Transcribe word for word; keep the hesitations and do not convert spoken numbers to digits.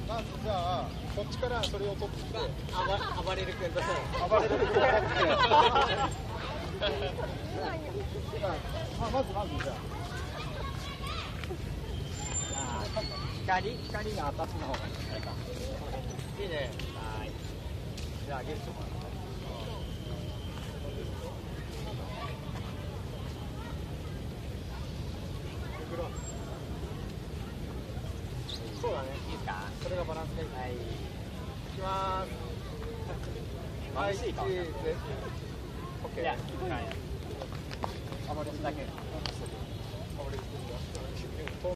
まずじゃあこっちからそれを取ってきて、 暴れる君と暴れる君を取ってきて、まあまずまずじゃあ。 光光が私の方がいいね。はい。じゃあゲストもらって。そうだね。いいですか。それがバランスがいい。はい。いきまーす。はい。チーズ。オッケー。はい。暴れるだけ。暴れる。透